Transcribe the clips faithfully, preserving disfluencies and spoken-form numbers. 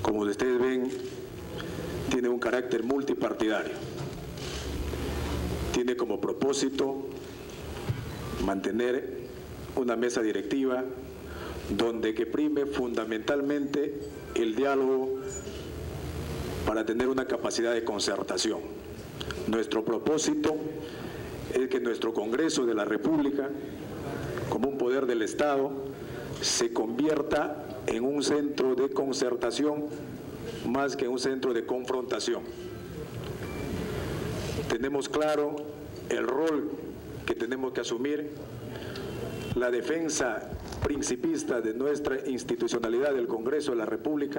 como ustedes ven, tiene un carácter multipartidario. Tiene como propósito mantener una mesa directiva donde que prime fundamentalmente el diálogo para tener una capacidad de concertación. Nuestro propósito es que nuestro Congreso de la República, como un poder del Estado, se convierta en un centro de concertación más que un centro de confrontación. Tenemos claro el rol que tenemos que asumir, la defensa principista de nuestra institucionalidad del Congreso de la República,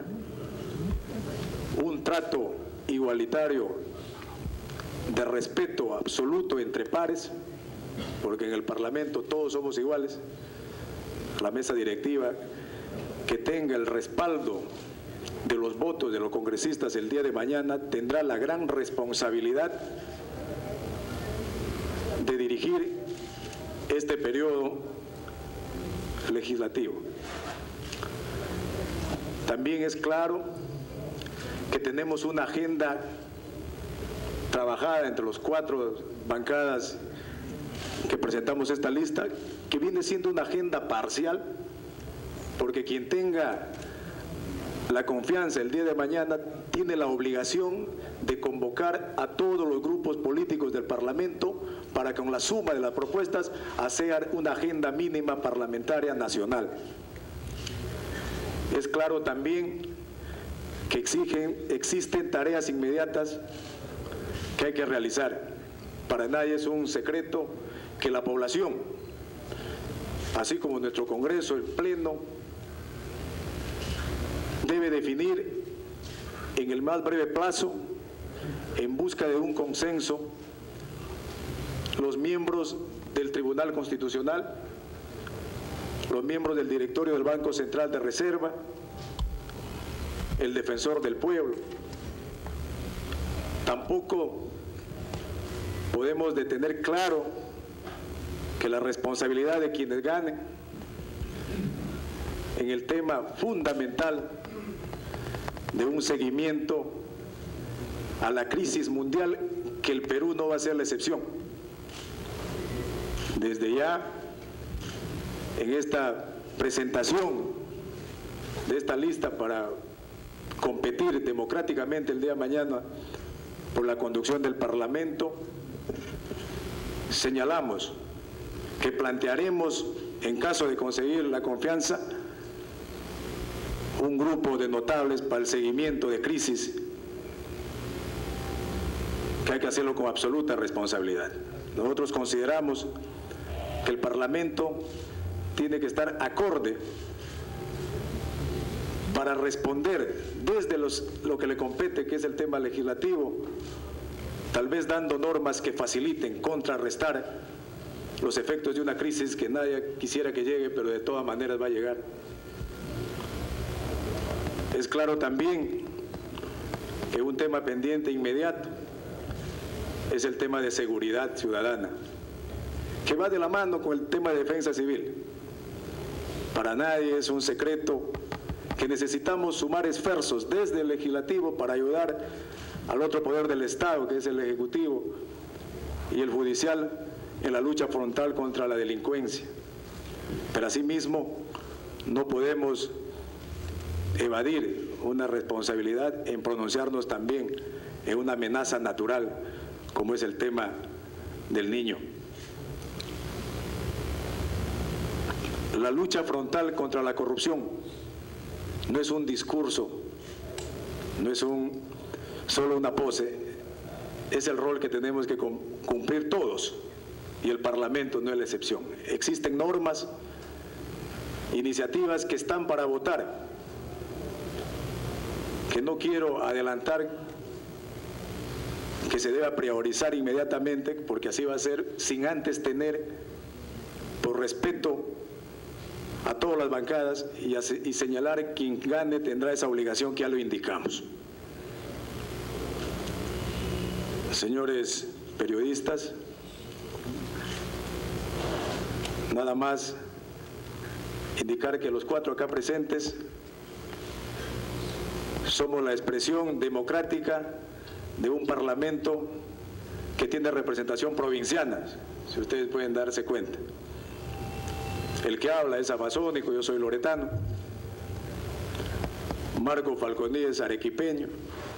un trato igualitario de respeto absoluto entre pares, porque en el Parlamento todos somos iguales, la mesa directiva que tenga el respaldo de los votos de los congresistas el día de mañana tendrá la gran responsabilidad de dirigir este periodo legislativo. También es claro que tenemos una agenda trabajada entre los cuatro bancadas que presentamos esta lista, que viene siendo una agenda parcial, porque quien tenga la confianza el día de mañana tiene la obligación de convocar a todos los grupos políticos del Parlamento para que con la suma de las propuestas hacer una agenda mínima parlamentaria nacional. Es claro también que exigen, existen tareas inmediatas que hay que realizar. Para nadie es un secreto que la población, así como nuestro Congreso, el Pleno, debe definir en el más breve plazo, en busca de un consenso, los miembros del Tribunal Constitucional, los miembros del Directorio del Banco Central de Reserva, el Defensor del Pueblo. Tampoco podemos de tener claro que la responsabilidad de quienes ganen en el tema fundamental de un seguimiento a la crisis mundial, que el Perú no va a ser la excepción. Desde ya, en esta presentación de esta lista para competir democráticamente el día de mañana por la conducción del Parlamento, señalamos que plantearemos, en caso de conseguir la confianza, un grupo de notables para el seguimiento de crisis, que hay que hacerlo con absoluta responsabilidad. Nosotros consideramos que el Parlamento tiene que estar acorde para responder desde los, lo que le compete, que es el tema legislativo, tal vez dando normas que faciliten contrarrestar los efectos de una crisis que nadie quisiera que llegue, pero de todas maneras va a llegar. Es claro también que un tema pendiente inmediato es el tema de seguridad ciudadana, que va de la mano con el tema de defensa civil. Para nadie es un secreto que necesitamos sumar esfuerzos desde el legislativo para ayudar al otro poder del Estado, que es el ejecutivo, y el judicial en la lucha frontal contra la delincuencia. Pero asimismo no podemos evadir una responsabilidad en pronunciarnos también en una amenaza natural como es el tema del niño. La lucha frontal contra la corrupción no es un discurso, no es un, solo una pose, es el rol que tenemos que cumplir todos, y el Parlamento no es la excepción. Existen normas, iniciativas que están para votar, que no quiero adelantar, que se deba priorizar inmediatamente, porque así va a ser, sin antes tener, por respeto a todas las bancadas, y, hace, y señalar quien gane tendrá esa obligación que ya lo indicamos. Señores periodistas, nada más indicar que los cuatro acá presentes Somos la expresión democrática de un parlamento que tiene representación provinciana, si ustedes pueden darse cuenta. El que habla es amazónico, yo soy loretano. Marco Falconi es arequipeño.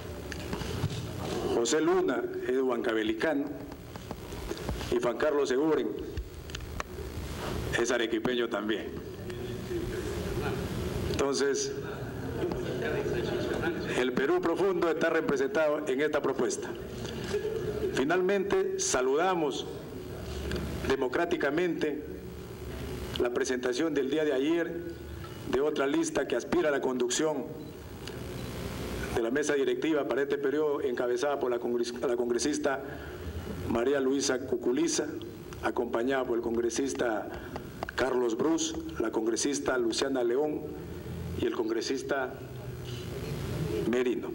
José Luna es huancabelicano. Y Juan Carlos Seguren es arequipeño también. Entonces, el Perú profundo está representado en esta propuesta. Finalmente, saludamos democráticamente la presentación del día de ayer de otra lista que aspira a la conducción de la mesa directiva para este periodo, encabezada por la, congres la congresista María Luisa Cuculiza, acompañada por el congresista Carlos Brus, la congresista Luciana León y el congresista Merino.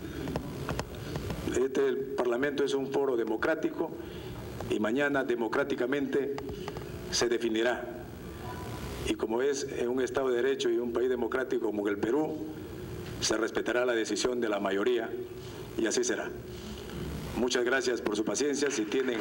Este Parlamento es un foro democrático y mañana democráticamente se definirá. Y como es en un Estado de Derecho y un país democrático como el Perú, se respetará la decisión de la mayoría y así será. Muchas gracias por su paciencia. Si tienen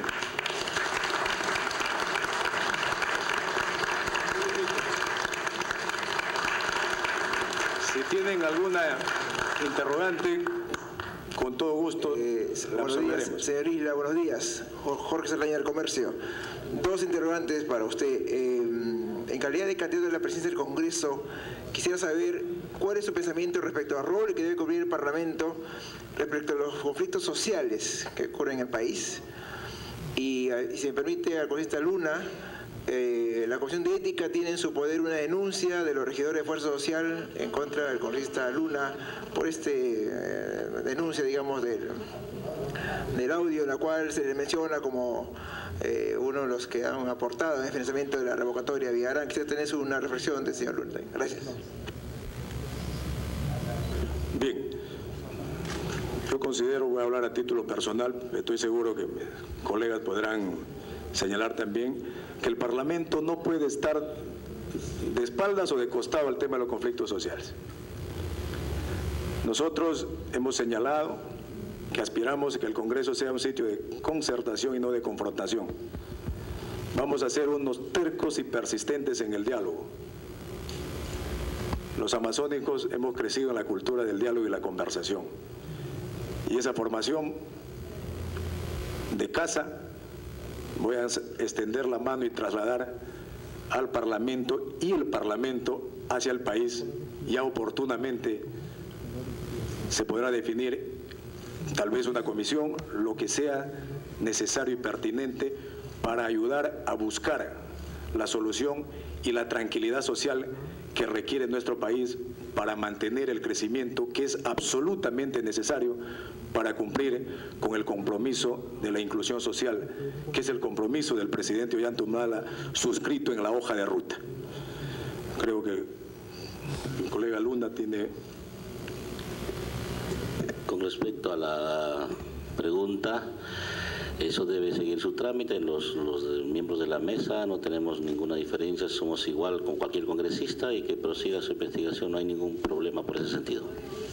si tienen alguna interrogante, con todo gusto eh, la buenos días, resolveremos. señor Isla, buenos días. Jorge Saldaña del Comercio. Dos interrogantes para usted. Eh, en calidad de candidato de la presidencia del Congreso, quisiera saber cuál es su pensamiento respecto al rol que debe cumplir el Parlamento respecto a los conflictos sociales que ocurren en el país. Y, y si me permite, al congresista Luna, eh, la Comisión de Ética tiene en su poder una denuncia de los regidores de Fuerza Social en contra del congresista Luna por este eh, denuncia, digamos, del, del audio en la cual se le menciona como eh, uno de los que han aportado en el financiamiento de la revocatoria de Villarán. Quisiera tener una reflexión del señor Luna. Gracias. Bien, yo considero, voy a hablar a título personal, estoy seguro que mis colegas podrán señalar también, que el Parlamento no puede estar de espaldas o de costado al tema de los conflictos sociales. Nosotros hemos señalado que aspiramos a que el Congreso sea un sitio de concertación y no de confrontación. Vamos a ser unos tercos y persistentes en el diálogo. Los amazónicos hemos crecido en la cultura del diálogo y la conversación. Y esa formación de casa voy a extender la mano y trasladar al Parlamento y el Parlamento hacia el país. Ya oportunamente se podrá definir tal vez una comisión, lo que sea necesario y pertinente para ayudar a buscar la solución y la tranquilidad social que requiere nuestro país para mantener el crecimiento que es absolutamente necesario para cumplir con el compromiso de la inclusión social, que es el compromiso del presidente Ollanta Humala suscrito en la hoja de ruta. Creo que el colega Luna tiene... Con respecto a la pregunta, eso debe seguir su trámite. Los, los miembros de la mesa no tenemos ninguna diferencia, somos igual con cualquier congresista y que prosiga su investigación, no hay ningún problema por ese sentido.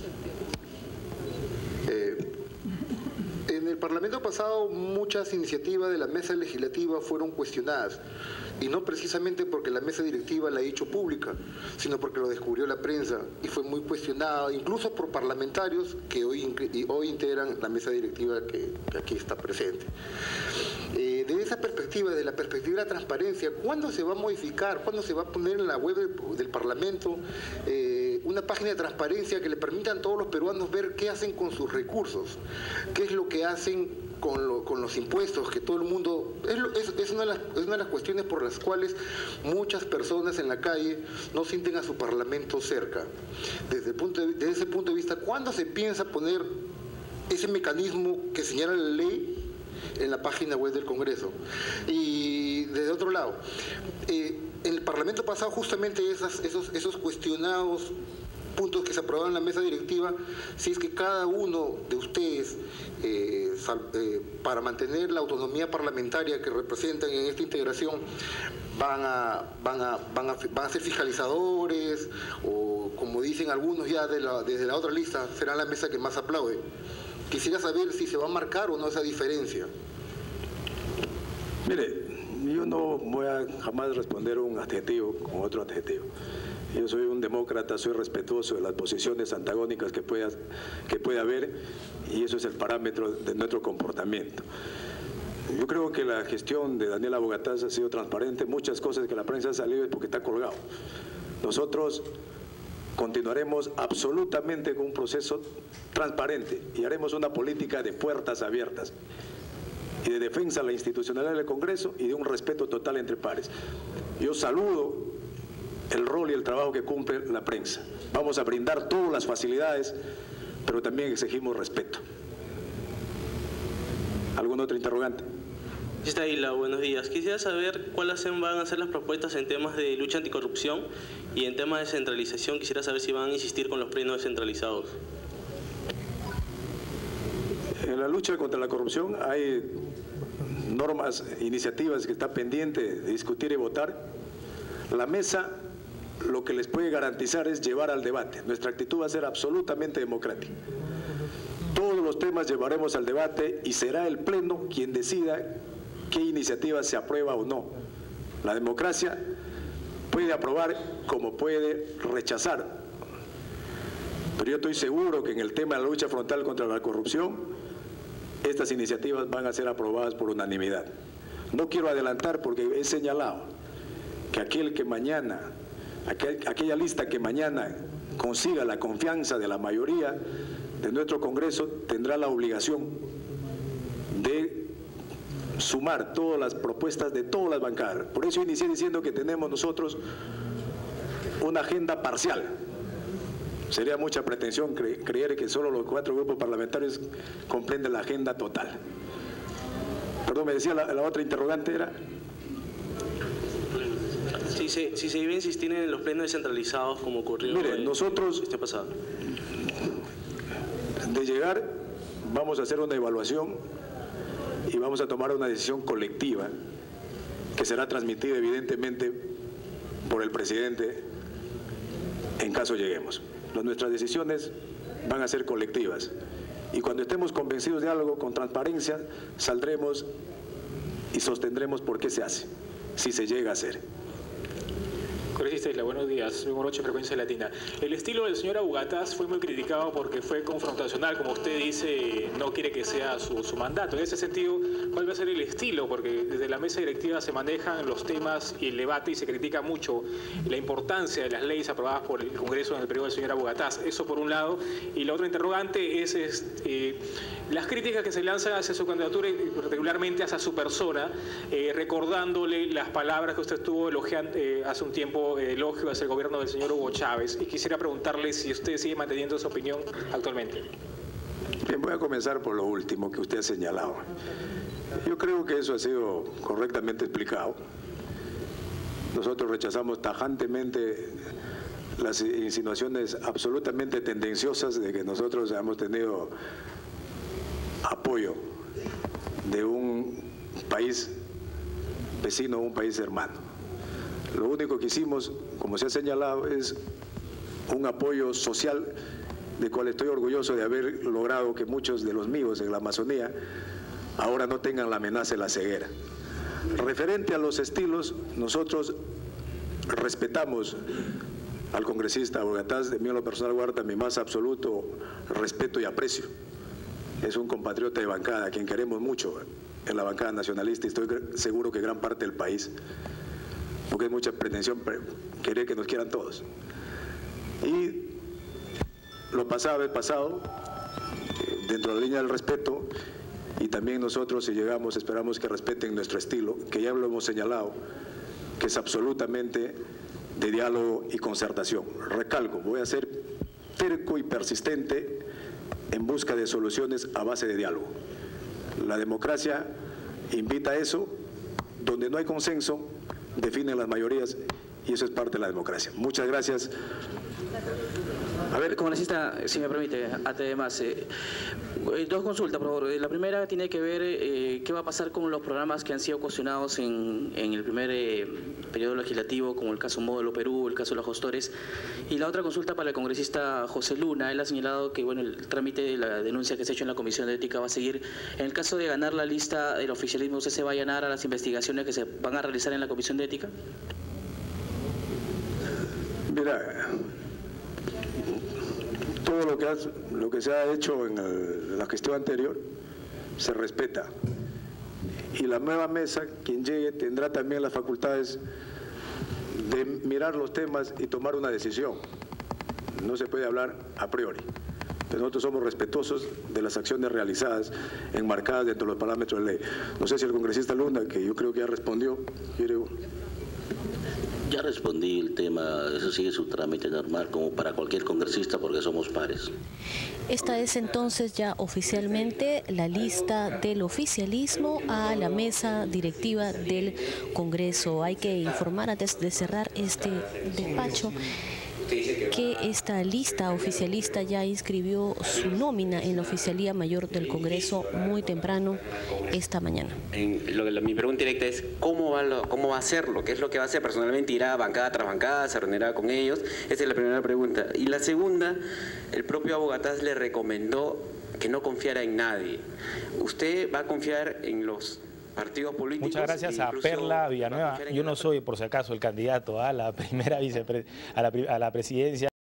Eh, en el Parlamento pasado muchas iniciativas de la mesa legislativa fueron cuestionadas, y no precisamente porque la mesa directiva la ha hecho pública, sino porque lo descubrió la prensa y fue muy cuestionada, incluso por parlamentarios que hoy, hoy integran la mesa directiva que, que aquí está presente. Eh, desde esa perspectiva, de la perspectiva de la transparencia, ¿cuándo se va a modificar, cuándo se va a poner en la web del, del Parlamento eh, una página de transparencia que le permitan a todos los peruanos ver qué hacen con sus recursos, qué es lo que hacen Con, lo, con los impuestos, que todo el mundo... Es, es, una de las, es una de las cuestiones por las cuales muchas personas en la calle no sienten a su Parlamento cerca. Desde, el punto de, desde ese punto de vista, ¿cuándo se piensa poner ese mecanismo que señala la ley en la página web del Congreso? Y desde otro lado, eh, en el Parlamento pasado justamente esas, esos, esos cuestionados puntos que se aprobaron en la mesa directiva, si es que cada uno de ustedes, eh, sal, eh, para mantener la autonomía parlamentaria que representan en esta integración, van a, van a, van a, van a ser fiscalizadores o como dicen algunos ya de la, desde la otra lista, será la mesa que más aplaude. Quisiera saber si se va a marcar o no esa diferencia. Mire, yo no voy a jamás responder un adjetivo con otro adjetivo. Yo soy un demócrata, soy respetuoso de las posiciones antagónicas que pueda, que pueda haber, y eso es el parámetro de nuestro comportamiento. Yo creo que la gestión de Daniela Bogataz ha sido transparente. Muchas cosas que la prensa ha salido es porque está colgado. Nosotros continuaremos absolutamente con un proceso transparente y haremos una política de puertas abiertas y de defensa a la institucionalidad del Congreso y de un respeto total entre pares. Yo saludo el rol y el trabajo que cumple la prensa. Vamos a brindar todas las facilidades, pero también exigimos respeto. ¿Algún otro interrogante? Está Isla, buenos días. Quisiera saber cuáles van a ser las propuestas en temas de lucha anticorrupción y en temas de descentralización. Quisiera saber si van a insistir con los plenos descentralizados. En la lucha contra la corrupción hay normas, iniciativas que está pendiente de discutir y votar. La mesa lo que les puede garantizar es llevar al debate. Nuestra actitud va a ser absolutamente democrática. Todos los temas llevaremos al debate y será el Pleno quien decida qué iniciativa se aprueba o no. La democracia puede aprobar como puede rechazar. Pero yo estoy seguro que en el tema de la lucha frontal contra la corrupción, estas iniciativas van a ser aprobadas por unanimidad. No quiero adelantar porque he señalado que aquel que mañana, aquel, aquella lista que mañana consiga la confianza de la mayoría de nuestro Congreso tendrá la obligación de sumar todas las propuestas de todas las bancadas. Por eso inicié diciendo que tenemos nosotros una agenda parcial. Sería mucha pretensión cre creer que solo los cuatro grupos parlamentarios comprenden la agenda total. Perdón, me decía la, la otra interrogante era... Si se, si se iba a insistir en los plenos descentralizados como ocurrió Mire, el, nosotros, este pasado. De llegar, vamos a hacer una evaluación y vamos a tomar una decisión colectiva que será transmitida evidentemente por el presidente en caso lleguemos. Nuestras decisiones van a ser colectivas y cuando estemos convencidos de algo, con transparencia, saldremos y sostendremos por qué se hace, si se llega a hacer. Congresista Isla, buenos días. Luis Moroche, Frecuencia Latina. El estilo del señor Bogataz fue muy criticado porque fue confrontacional, como usted dice, no quiere que sea su, su mandato. En ese sentido, ¿cuál va a ser el estilo? Porque desde la mesa directiva se manejan los temas y el debate y se critica mucho la importancia de las leyes aprobadas por el Congreso en el periodo del señor Bogataz. Eso por un lado. Y la otra interrogante es, es eh, las críticas que se lanzan hacia su candidatura y particularmente hacia su persona, eh, recordándole las palabras que usted estuvo elogiando eh, hace un tiempo, elogio hacia el gobierno del señor Hugo Chávez, y quisiera preguntarle si usted sigue manteniendo esa opinión actualmente. Bien, voy a comenzar por lo último que usted ha señalado. Yo creo que eso ha sido correctamente explicado. Nosotros rechazamos tajantemente las insinuaciones absolutamente tendenciosas de que nosotros hemos tenido apoyo de un país vecino, un país hermano. Lo único que hicimos, como se ha señalado, es un apoyo social de cual estoy orgulloso de haber logrado que muchos de los míos en la Amazonía ahora no tengan la amenaza de la ceguera. Referente a los estilos, nosotros respetamos al congresista Bogataz. De mí en lo personal guarda mi más absoluto respeto y aprecio. Es un compatriota de bancada, a quien queremos mucho en la bancada nacionalista y estoy seguro que gran parte del país, porque es mucha pretensión querer que nos quieran todos. Y lo pasado es pasado, dentro de la línea del respeto, y también nosotros, si llegamos, esperamos que respeten nuestro estilo, que ya lo hemos señalado, que es absolutamente de diálogo y concertación. Recalco, voy a ser terco y persistente en busca de soluciones a base de diálogo. La democracia invita a eso, donde no hay consenso, definen las mayorías y eso es parte de la democracia. Muchas gracias. A ver, congresista, si me permite, además, eh, dos consultas, por favor. La primera tiene que ver eh, qué va a pasar con los programas que han sido cuestionados en, en el primer eh, periodo legislativo, como el caso Módulo Perú, el caso de los gestores. Y la otra consulta para el congresista José Luna. Él ha señalado que bueno, el trámite de la denuncia que se ha hecho en la Comisión de Ética va a seguir. En el caso de ganar la lista del oficialismo, ¿usted se va a allanar a las investigaciones que se van a realizar en la Comisión de Ética? Mira, todo lo que, ha, lo que se ha hecho en, el, en la gestión anterior se respeta. Y la nueva mesa, quien llegue, tendrá también las facultades de mirar los temas y tomar una decisión. No se puede hablar a priori. Pero nosotros somos respetuosos de las acciones realizadas, enmarcadas dentro de los parámetros de ley. No sé si el congresista Luna, que yo creo que ya respondió, quiere... Ya respondí el tema, eso sigue su trámite normal como para cualquier congresista porque somos pares. Esta es entonces ya oficialmente la lista del oficialismo a la mesa directiva del Congreso. Hay que informar antes de cerrar este despacho que esta lista oficialista ya inscribió su nómina en la Oficialía Mayor del Congreso muy temprano esta mañana. En lo, lo, mi pregunta directa es ¿cómo va, lo, cómo va a hacerlo? ¿Qué es lo que va a hacer? Personalmente irá bancada tras bancada, se reunirá con ellos. Esa es la primera pregunta. Y la segunda, el propio Abogatás le recomendó que no confiara en nadie. ¿Usted va a confiar en los partidos políticos? Muchas gracias a Perla Villanueva. Yo no soy, por si acaso, el candidato a la primera vicepre a la, a la presidencia.